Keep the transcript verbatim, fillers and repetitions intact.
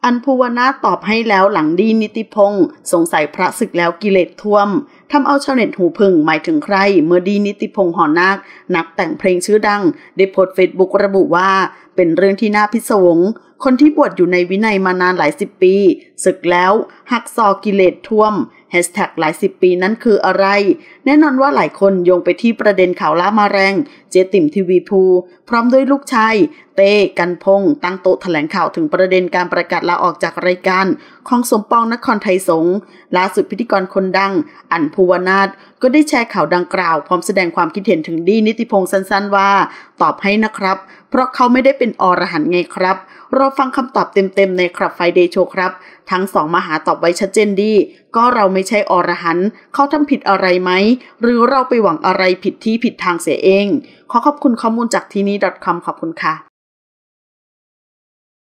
อัญภูวนาถตอบให้แล้วหลังดีนิติพงษ์สงสัยพระศึกแล้วกิเลสท่วมทำเอาชาวเน็ตหูผึ่งหมายถึงใครเมื่อดีนิติพงษ์หอนาคนักแต่งเพลงชื่อดังได้โพสต์เฟซบุ๊กระบุว่าเป็นเรื่องที่น่าพิศวงคนที่บวชอยู่ในวินัยมานานหลายสิบปีศึกแล้วหักซอกิเลสท่วมแฮชแท็กหลายสิบปีนั้นคืออะไรแน่นอนว่าหลายคนโยงไปที่ประเด็นข่าวล่ามาแรงเจ๊ติ๋มทีวีภูพร้อมด้วยลูกชายเต้กันพงษ์ตั้งโต๊ะแถลงข่าวถึงประเด็นการประกาศลาออกจากรายการของสมปองนครไทยสงฆ์ล่าสุดพิธีกรคนดังอัญภูวนาถก็ได้แชร์ข่าวดังกล่าวพร้อมแสดงความคิดเห็นถึงดีนิติพงษ์สั้นๆว่าตอบให้นะครับเพราะเขาไม่ได้เป็นอรหันต์ไงครับรอฟังคำตอบเต็มๆในคลับไฟเดย์โชว์ครับทั้งสองมหาตอบไว้ชัดเจนดีก็เราไม่ใช่อรหันต์เขาทำผิดอะไรไหมหรือเราไปหวังอะไรผิดที่ผิดทางเสียเองขอขอบคุณข้อมูลจากที่นี่ .com ขอบคุณค่ะ